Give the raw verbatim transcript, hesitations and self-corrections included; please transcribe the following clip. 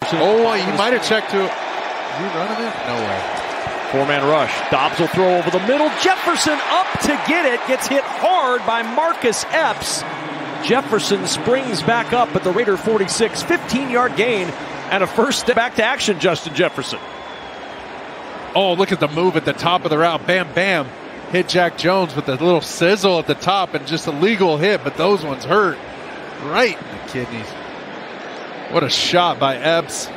Oh, he might have checked to. Is he running it? No way. Four-man rush. Dobbs will throw over the middle. Jefferson up to get it. Gets hit hard by Marcus Epps. Jefferson springs back up at the Raider forty-six. fifteen-yard gain and a first step back to action, Justin Jefferson. Oh, look at the move at the top of the route. Bam, bam. Hit Jack Jones with a little sizzle at the top and just a legal hit, but those ones hurt right in the kidneys. What a shot by Epps.